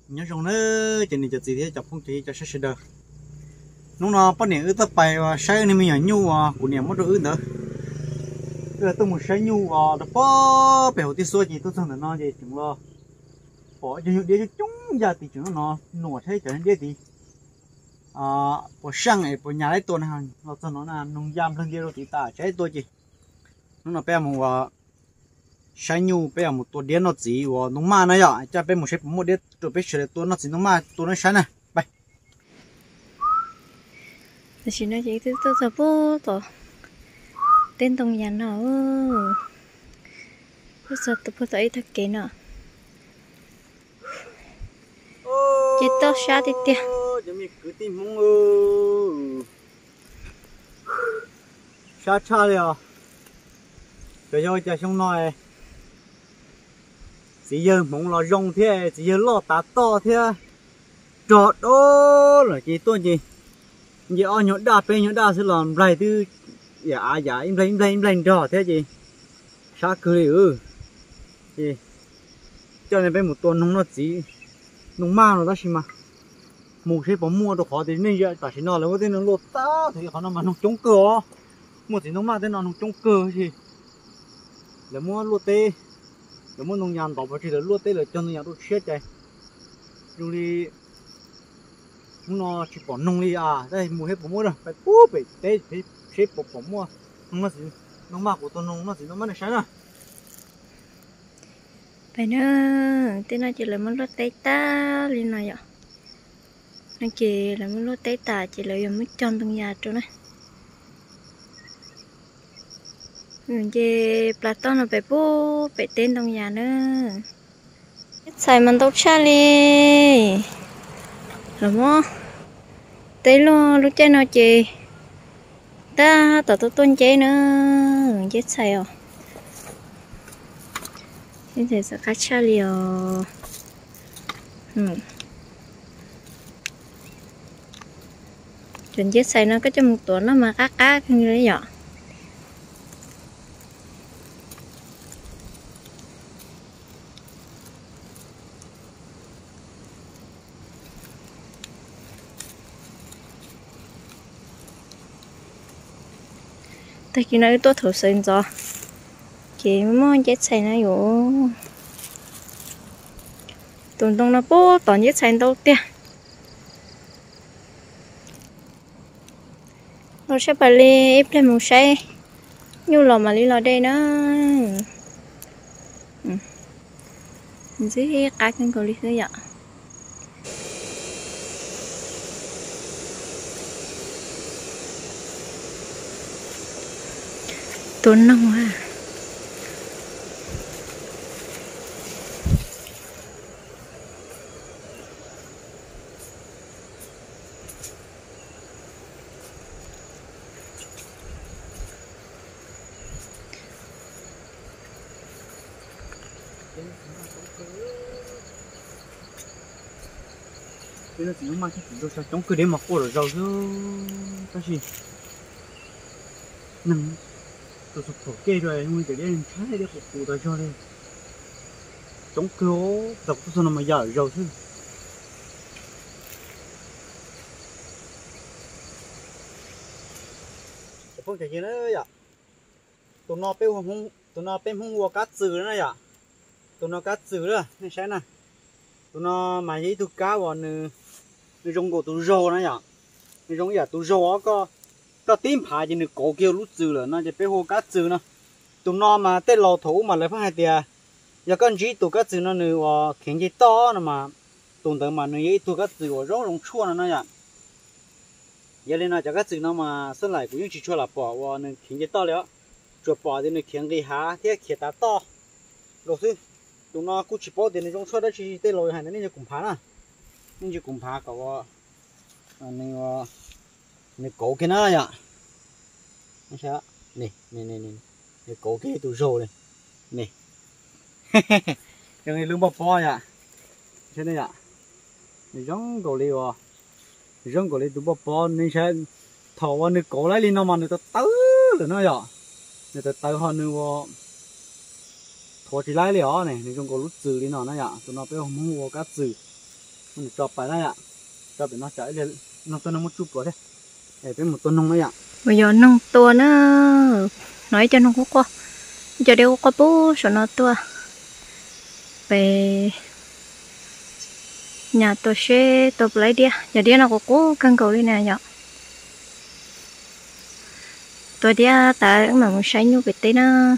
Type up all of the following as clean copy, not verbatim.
nhớ trong nữa chỉ nên cho gì thế chọc không chỉ cho sẽ được nó bắt niệm ư tập bài và sai nên mình nhảy nhu của niệm mất rồi nữa giờ tôi một sai nhu đó bỏ bèo tí xôi gì tôi xong rồi nó gì chúng lo bỏ cho những đứa chúng giờ thì chúng nó nổi thế cho nên đứa thì bỏ sang này bỏ nhà lấy tuần hàng nó cho nó là nông giam lên kia rồi thì ta trái tôi gì nó bé một sai nhu bé mộtตัวเดียวnó chỉ và nông ma nó vậy cho bé một xếp một đứa rồi bé sửaตัวnó chỉ nông maตัวnó sai này bay chỉ nói chỉ tôi sợ bố tổ tên tông nhà nó tôi sợ tôi phải thấy thật kỹ nữa chỉ tao xa thì tiếc giờ mình cứ tìm mông xa xa đi à cho xong nói chỉ giờ mong là rong thế chỉ giờ lo tá to thế trọt đó là chỉ tôi gì giờ nhỏ đa sẽ làmไรtư dạ im lành trò thế gì xa cười gì cho nên bên một tuần nông nó chỉ nông ma nó đó xí mà một cái bỏ mua đồ khó thì nên giờ tại nó là có tên nó lột ta thì họ nó mà nông chống cờ một thì nông ma tên nó nông chống cờ gì là mua lột tê là mua nông nhàn bảo vào thì là lột tê là cho nông nhàn đồ chết chạy rồi đi nó chỉ bỏ nông đi đây mua hết bỏ mua rồi phải cúp phải tê thì xếp bỏ mua nông gì nông ma của tôi nông nó gì nó mới là sáng à phải nữa tên nó chỉ là muốn lót tay ta lên này ạ nó chỉ là muốn lót tay ta chỉ là dùng mới tròn trong nhà cho này về Platon là phải bố phải tên trong nhà nữa xài mình tốt xa đi rồi mua tay luôn lúc chơi nó chị ta tao tôn chơi nữa chết xài à thế thì sẽ cắt cha liều chuyện chết xài nó có cho một tuần nó mà cá như thế nhở tại khi nói tôi thử xem rồi chị muốn chết xài nó vô tuần đông nó bố toàn chết xài đâu tiền nó sẽ phải đi ép lên một xe như là mà đi lò đây nó dưới cá chân cầu đi thế ạ tuần nông cái nó chỉ nó mang cái đồ sao chống cứ đến mà cô rồi giàu chứ cái gì nằm tôi sụp thổ kê rồi nguyên cái đen trái để phục vụ tôi cho đây chống cứu dọc tôi mà giàu giàu chứ không thể nữa vậy tụi nó bên không mua cá trừ nữa vậy tụi nó cá trừ nữa này xem nè tụi nó mà giấy tụi cá vào nè rong của tụi rô nữa vậy rong giờ tụi rô có tím phá thì nè cổ kêu lút trừ là nóจะไปhồ cá trừ nó tụi nó mà tên lò thủ mà lại phải hai tiền giờ con chỉ tụi cá trừ nó nè khiến gì to mà tụi tớ mà nè giấy tụi cá trừ vào rong chua nó vậy giờ lên nó cho cá trừ nó mà sân lại cũng chỉ chua là bỏ vào nè khiến gì to nữa chuột bỏ thì nè khiến cái há thế khiến ta to rồi chứ tụi nó cũng chỉ bỏ tiền trong suốt đó chỉ tên lồi hay nên cũng phá à nên chỉ cũng phá cậu nên cổ cái nó vậy nó sao nè cổ cái tụi rô này nè cái này lưng bò vậy thế này ạ giống cổ liều giống cổ liều tụi bò nên sẽ thầu vào nên cổ lấy lên nó mà người ta tứ rồi nó vậy người ta tứ hơn nữa thua chỉ lấy liều này nên trong cổ lút trừ đi nó vậy tụi nó phải mua cá trừ mình cho phải đây ạ cho phải nó chạy lên nó tôi nó một chút rồi đấy để với một tuần nông đấy ạ bây giờ nông tua nó nói cho nông có giờ đều có bố số nó tua về nhà tôi sẽ tôi lấy đi giờ đi nó có cố cân cầu đi nè nhở tôi đi tại mà muốn sáng nhu về tây nó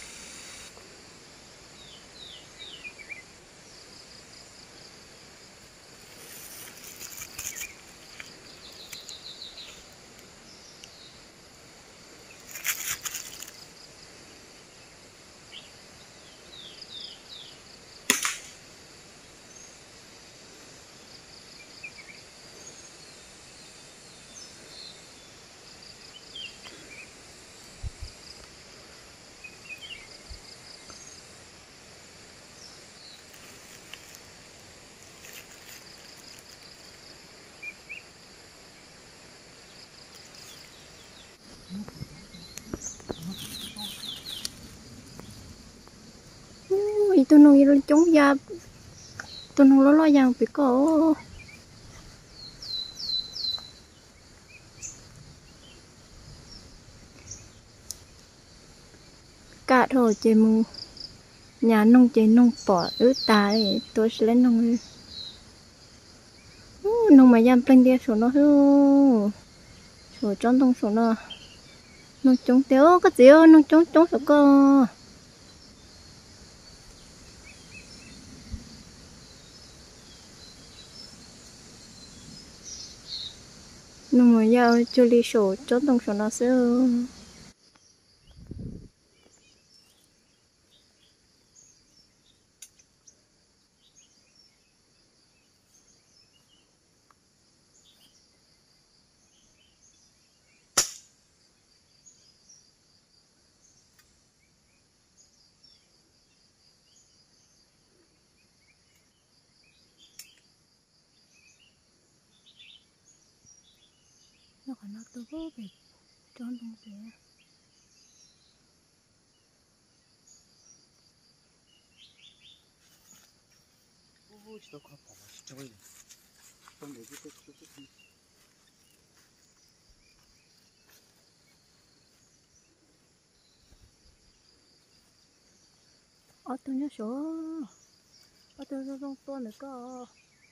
tôi nuôi nó chống da tôi nuôi nó lo giang bị có cả thôi chơi mù nhà nông chơi nông bỏ ướt ta để tôi sẽ lên nông nông mà giam bên kia số nó số trong tông số nó nông chống téo cái gì nông chống số cơ nông mà giao cho đi số trong tông số nó sẽ nó còn nó tôi có về trong tông kia ôi tôi có bỏ chơi không để cái ở tôi nhớ số ở tôi trong tôi nữa có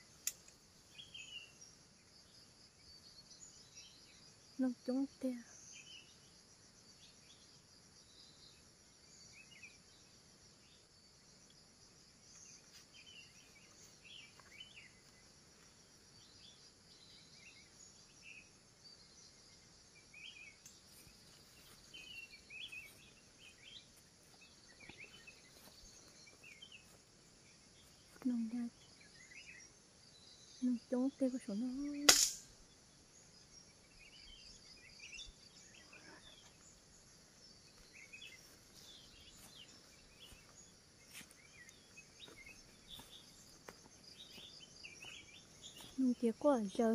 nông chống téo nông ra nông chống téo số nó nông kia quá giờ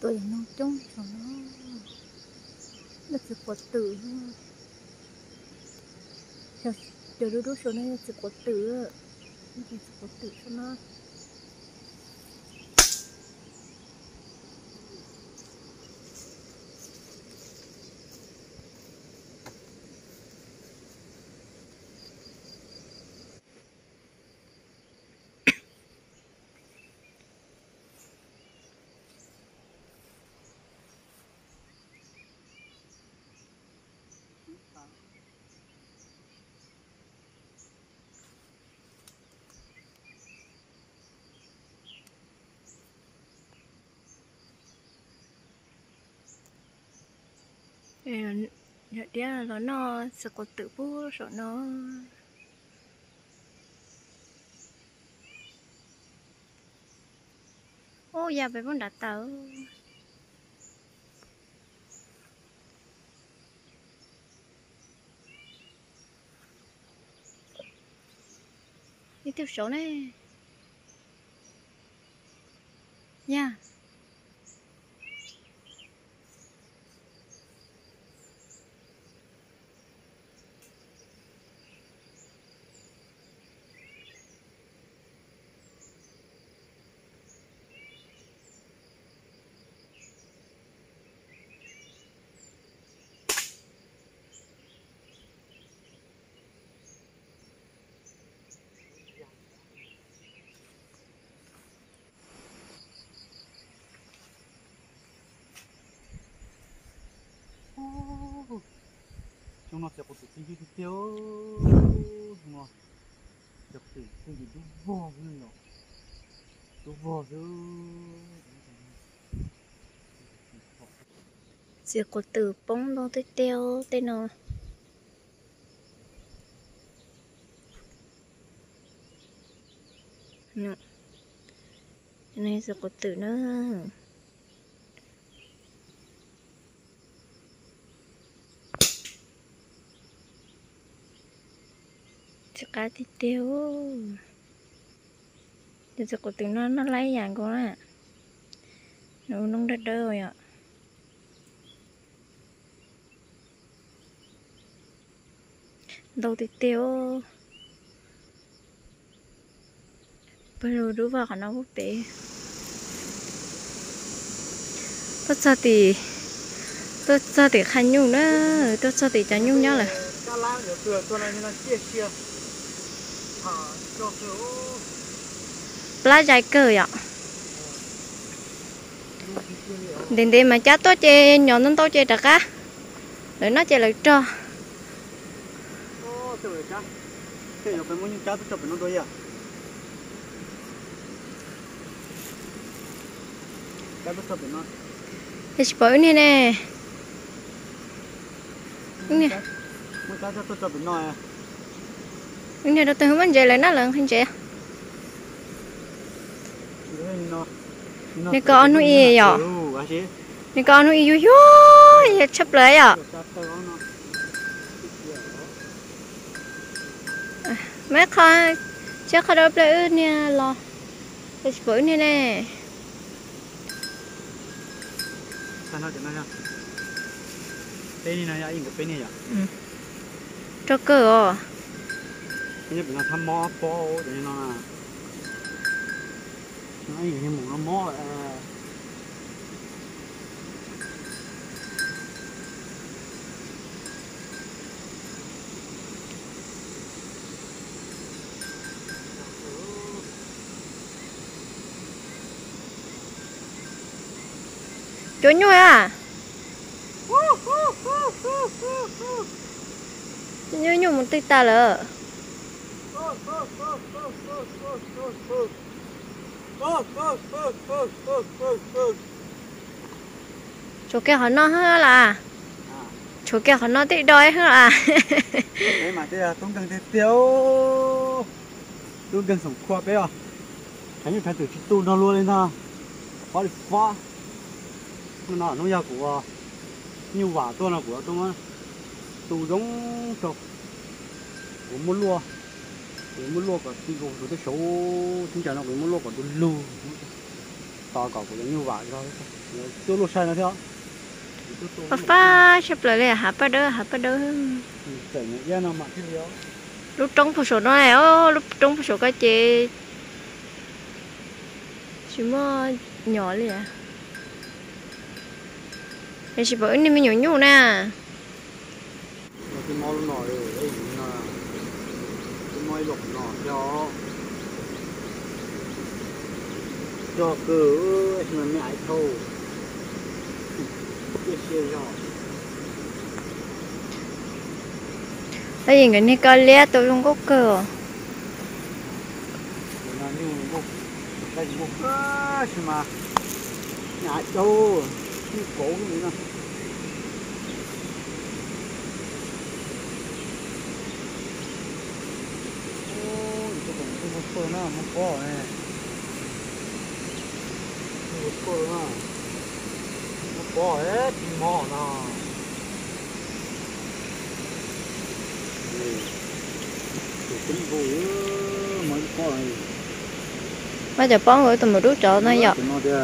tuổi nó trông cho nó sẽ có tử chờ đứa số này sẽ có tử nó sẽ có tử cho nó nhớ đi là nó sẽ có tự bố rồi nó ô giờ phải muốn đặt tàu đi tiếp số này nha chúng nó sẽ có sự chi tiết tiêu chúng nó sẽ có sự đủ vô rồi đủ vô rồi sẽ có từ bóng đó tới teo tới nó nè này sẽ có từ nữa cá thịt tiêu thì sẽ có tiếng nó lấy dạng con á nó đỡ đỡ rồi ạ đầu thịt tiêu bây giờ đứa vào khả năng quốc tế tốt sao thì khăn nhung đó tốt sao thì chả nhung nhá là lá trái cờ ạ đến đây mà chát tốt chơi nhỏ nó tốt chơi đặc á để nó chơi lại cho thì bởi nè nè nhưng mà tôi không muốn chơi lại nó lần không chị nè con nuôi gì vậy nè con nuôi vui vui chấp lấy à mấy con chắc không đâu lại nè lo thì bởi nè nè đây này anh có bên này à cho cơ bây giờ nó thăm mò po để nó ấy như một nó mò chỗ nhồi à nhồi một tí ta lỡ chỗ kia họ nó hết là chỗ kia họ nó tí đói hết à đấy mà đây là tông cần tiêu tôi cần sống khoa bé à thấy như phải từ tu nó luôn lên ha có được khoa nó nó giao của như quả tôi là của tôi mà tu giống trộn của muốn lúa của tí của tôi xấu chúng ta nó cũng muốn lúa của tôi lù to cỏ của như vậy thôi tôi lúc sai nó theo papa sắp lại là hả ba đỡ chảy nhẹ ra nó mặc cái gì đó lúc trong phụ sổ nó này ó lúc trong phụ sổ cái chị chỉ mà nhỏ liền à đây chỉ bảo anh mới nhỏ nhủ nè cái mò nổi ấy là cái mò lục nọ cho cứ mà mẹ ai thâu cái xe rồi đây gì người này coi lẽ tôi không có cờ là như một cái một cái mà nhà đâu cái cổ cái gì nè ôi cái con một con nó một con này một con nó một con hết mỏ nó bây giờ bón rồi tụi mình rút chỗ nó dọc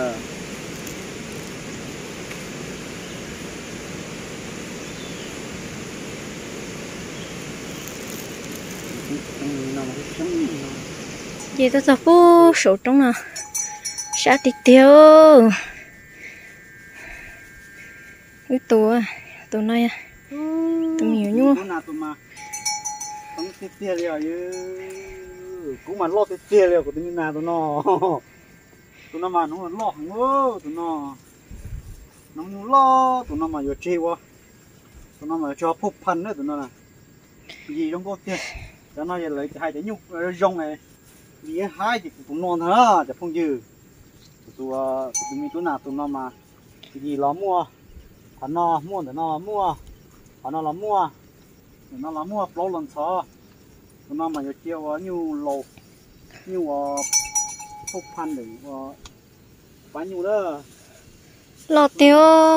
gì ta sao phú sổ trong nào sát tít tiêu cái tụi này à tụi nhiều nhung tụi tia liều cũng mà lo tia liều của tụi nào tụi nó mà nó lo hàng ngô tụi nó lo tụi nó mà vừa chơi quá tụi nó mà cho phúc phân đấy tụi nó là gì trong cô tia cho nó giờ lấy hai cái nhục rong này vì hai thì tụi non hả chả không dư tụi mình chỗ nào tụi nó mà gì nó mua hắn nó mua để nó mua hắn nó là mua nó là mua lâu lần sau nó mà chiều nhiều lô nhiều phúc phân để bán nhiều đó lo tiêu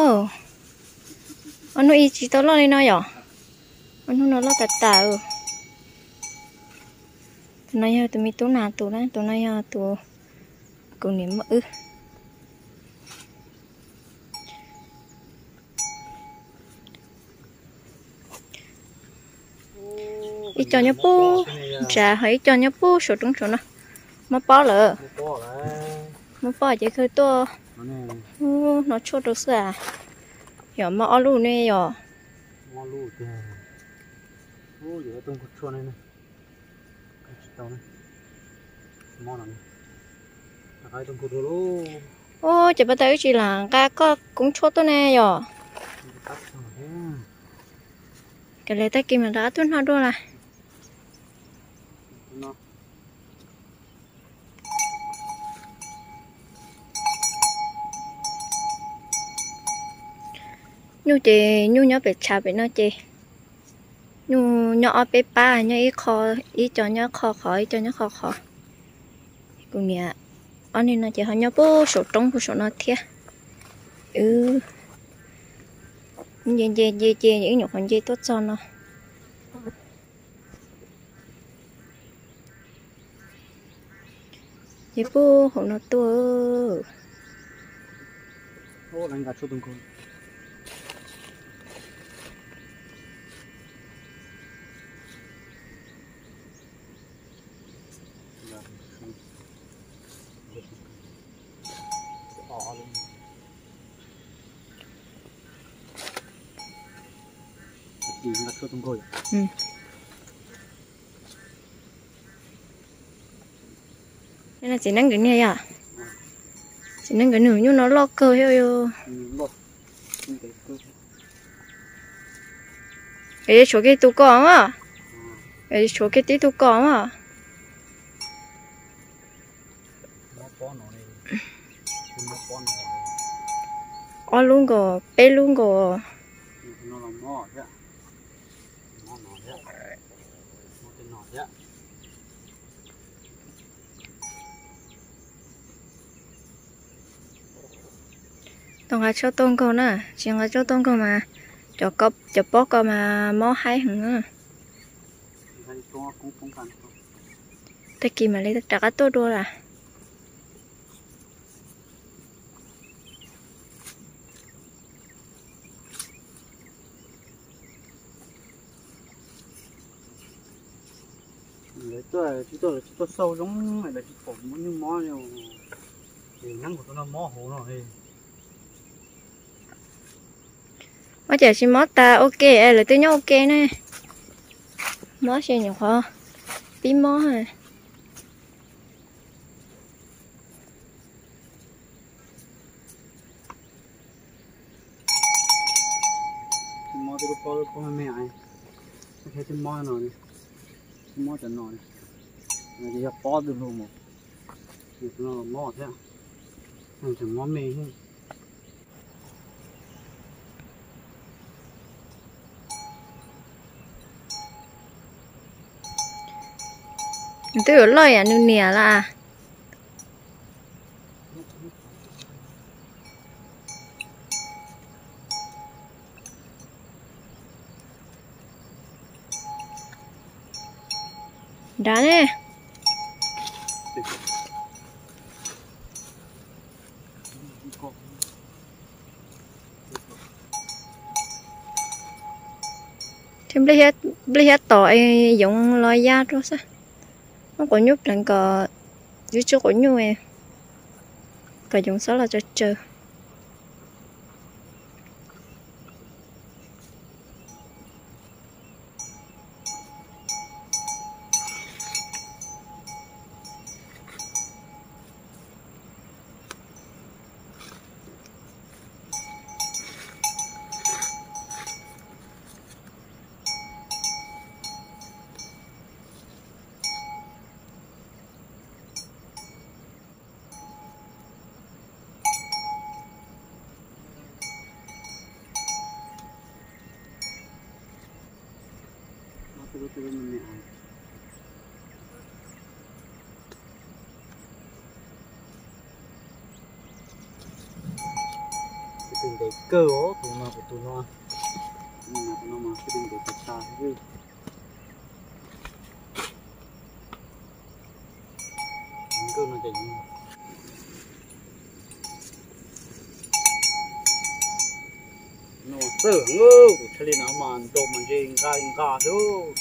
anh nói chỉ tao lo này nói nhở anh nói lo tạt tạt tụi này tụi mình tụi nào tụi này tụi cùng niệm mỡ ít cho nhớ pu trà hay cho nhớ pu sổ trúng sổ nó mà bỏ lỡ mà bỏ chỉ khơi to nó chốt được sao giờ mà ở luôn nè giờ mà luôn thì ô giờ tôi chốt này nè tao này món này cái tôi chốt luôn ô chỉ bắt đầu chỉ là cái có cũng chốt to nè giờ cái này ta kim mà đã tuân hoa đua là nhu nhỏ bị chà bị nó chị nhu nhỏ bé ba nhỏ ít kho ít cho nhỏ kho khỏi cho nhỏ kho khỏi cũng nhẹ anh nên nó chỉ họ nhỏ bố sổ trống của sổ nó thiệt gì những nhục hành gì tốt cho nó chị bố hộ nó tua ô đánh gạt cho từng con gạt cho từng con đây là chỉ năng cái này à chỉ năng cái nửa như nó lo cơ theo cái chỗ cái tủ cỏ mà cái chỗ cái tí tủ cỏ mà o luôn go bé luôn go tông là cho tông con nè chỉ là cho tông con mà cho cọp cho bó con mà mó hay hẳn á tất kỳ mà lấy tất cả tốt đua là tôi sâu giống này là chỉ phổ muốn như mó nhiều thì ngắn của tôi nó mó hổ rồi. Mà chờ xin mót ta ok, là tôi nhớ ok nè. Mót xe nhiều khó. Tí mó hả? Mó tôi có mẹ ai. Thấy cái mó nó này. Mó cho nó này. Này thì bỏ được luôn một. Nó mó thế. Này chẳng mó mê hết. Tôi ở lời à, nương nè là. Đã nè. Thêm lấy hết tỏi dùng loài da rồi sao? Nó có nhúc rằng có dưới chỗ của nhu em. Có dùng số là cho chờ. Tôi mẹ ai. Cái tình đấy cơ ó tụi nó của tụi nó. Nhưng mà tụi nó mà cái tình đấy thật xa thế chứ. Cơ nó chạy như nó sợ ngơ cho nên nó mà đồ mà riêng gà thôi.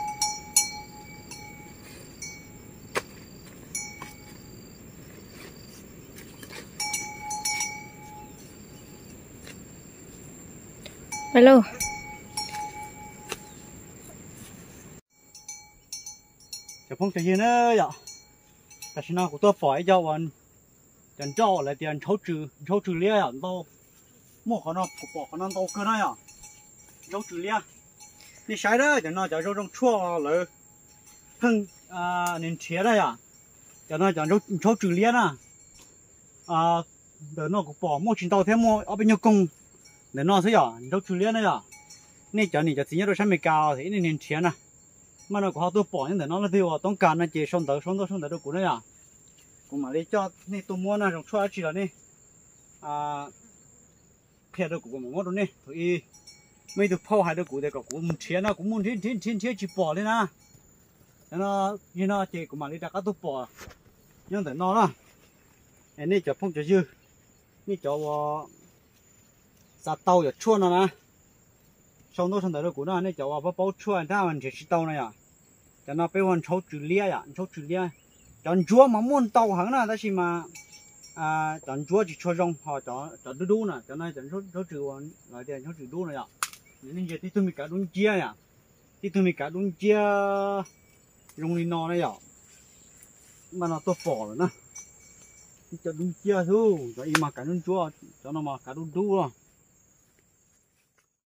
Hello. Chả phong cái gì nữa vậy? Tại sao nào của tôi phải cho anh tiền cho lại tiền cháu trừ lia à đâu mua khả năng của bỏ khả năng đâu cơ này à cháu trừ lia đi sai đó cho nó cháu trong chua lại thân nên chế đây à cho nó cháu trừ lia à để nó của bỏ mua chuyện tàu thêm mua ở bên nhau công để nó thế à cháu trừ lia này à nên cho chỉ nhớ được xem mình cao thì nên chế nè mà nó có họ tôi bỏ nhưng để nó là tiêuต้องการนะเจxong tới được của này à cũng mà đi cho nên tôi mua là trong chua chỉ là này phe được của một này thì mấy được phao hai được của đây có của một chiếc nó cũng muốn thiên chỉ bỏ lên na nó như nó chỉ của mà đi đặt các tôi bỏ nhưng để nó là anh này cho phong cho dư này cho sát tàu cho chua nó nè xong tới được của nó này cho bao chua anh ta mình chỉ tàu này à cho nó bây giờ cháu trừ lia chọn chúa mà muốn tàu hẳn là đó mà chọn chúa chỉ cho rong họ chọn đu nè cho nên chọn số trừ lại tiền số trừ đu này ạ nên giờ thì tôi mình cả đúng chia à thì tôi mình cả đúng chia rong đi nó này ạ mà nó to phỏ rồi nè cho đúng chia thôi cho im mà cả đúng chúa cho nó mà cả đúng đu rồi